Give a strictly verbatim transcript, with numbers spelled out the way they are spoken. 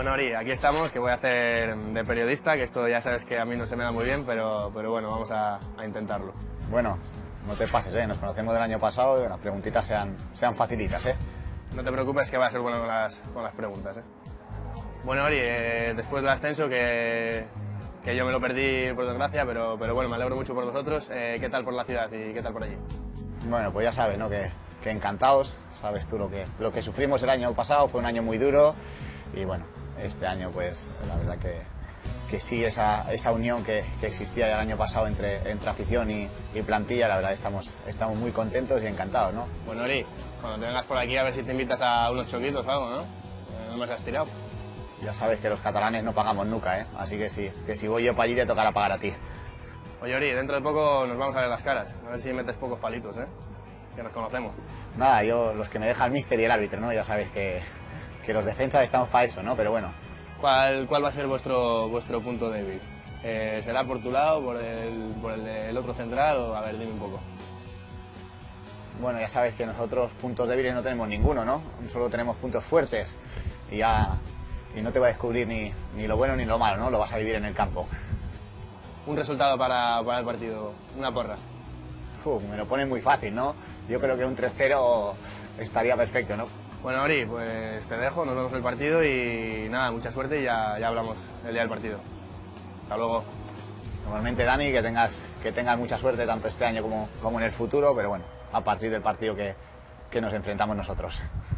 Bueno, Ori, aquí estamos, que voy a hacer de periodista, que esto ya sabes que a mí no se me da muy bien, pero, pero bueno, vamos a, a intentarlo. Bueno, no te pases, ¿eh? Nos conocemos del año pasado y las preguntitas sean, sean facilitas, ¿eh? No te preocupes que va a ser bueno con las, con las preguntas, ¿eh? Bueno, Ori, eh, después del ascenso, que, que yo me lo perdí por desgracia, pero, pero bueno, me alegro mucho por vosotros. Eh, ¿Qué tal por la ciudad y qué tal por allí? Bueno, pues ya sabes, ¿no? Que, que encantados, sabes tú lo que, lo que sufrimos el año pasado, fue un año muy duro y bueno, este año pues la verdad que, que sí, esa, esa unión que, que existía el año pasado entre, entre afición y, y plantilla, la verdad estamos, estamos muy contentos y encantados, ¿no? Bueno, Ori, cuando te vengas por aquí a ver si te invitas a unos choquitos o algo, ¿no? Eh, no me has tirado. Ya sabes que los catalanes no pagamos nunca, ¿eh? Así que sí, que si voy yo para allí te tocará pagar a ti. Oye, Ori, dentro de poco nos vamos a ver las caras, a ver si metes pocos palitos, ¿eh? Que nos conocemos. Nada, yo, los que me deja el míster y el árbitro, ¿no? Ya sabes que, que los defensas estamos para eso, ¿no? Pero bueno. ¿Cuál, cuál va a ser vuestro, vuestro punto débil? Eh, ¿Será por tu lado, por el, por el del otro central o a ver, dime un poco? Bueno, ya sabes que nosotros puntos débiles no tenemos ninguno, ¿no? Solo tenemos puntos fuertes y ya y no te va a descubrir ni, ni lo bueno ni lo malo, ¿no? Lo vas a vivir en el campo. Un resultado para, para el partido, una porra. Uf, me lo pones muy fácil, ¿no? Yo creo que un tres cero estaría perfecto, ¿no? Bueno, Ori, pues te dejo, nos vemos el partido y nada, mucha suerte y ya, ya hablamos el día del partido. Hasta luego. Normalmente, Dani, que tengas, que tengas mucha suerte tanto este año como, como en el futuro, pero bueno, a partir del partido que, que nos enfrentamos nosotros.